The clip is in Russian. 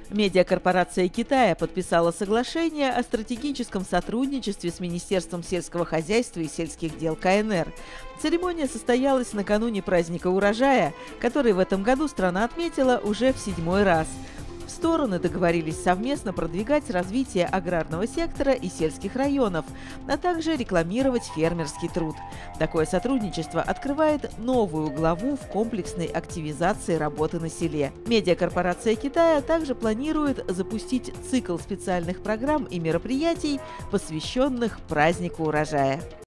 Медиакорпорация Китая подписала соглашение о стратегическом сотрудничестве с Министерством сельского хозяйства и сельских дел КНР. Церемония состоялась накануне праздника урожая, который в этом году страна отметила уже в 7-й раз. Стороны договорились совместно продвигать развитие аграрного сектора и сельских районов, а также рекламировать фермерский труд. Такое сотрудничество открывает новую главу в комплексной активизации работы на селе. Медиакорпорация Китая также планирует запустить цикл специальных программ и мероприятий, посвященных празднику урожая.